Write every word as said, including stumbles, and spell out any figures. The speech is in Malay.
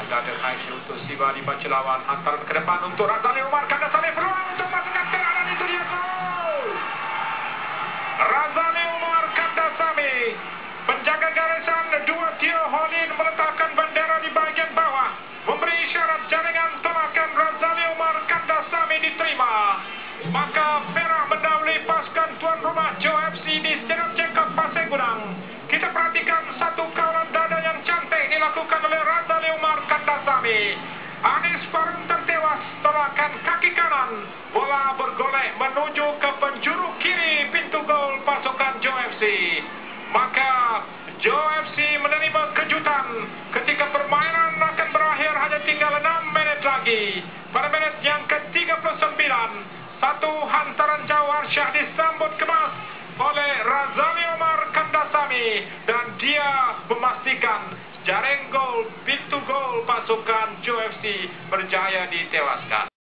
Dada Haji untuk Siva dibaca lawan. Hantaran ke depan untuk Razali Umar. Kandasamy peluang untuk masukkan ke dalam. Itu dia gol. Razali Umar Kandasamy. Penjaga garisan dua Tio Holin meletakkan bendera di bahagian bawah. Memberi isyarat jaringan tolakan Razali Umar Kandasamy diterima. Maka Merah mendahului pasukan tuan rumah Joe F C di Stadium Jacob Pasir Gudang. Kita perhatikan satu kawalan dada yang cantik dilakukan oleh Razali Umar Kandasamy. Anis Farung tertewas tolakan kaki kanan. Bola bergolek menuju ke penjuru kiri pintu gol pasukan Joe F C. Maka Joe F C menerima kejutan ketika permainan akan berakhir hanya tinggal enam minit lagi. Pada minit yang ke tiga puluh sembilan, satu hantaran jauh Arsyah disambut kemas oleh Razali Umar Kandasamy dan dia memastikan jaring gol pintu gol pasukan Joe F C berjaya ditewaskan.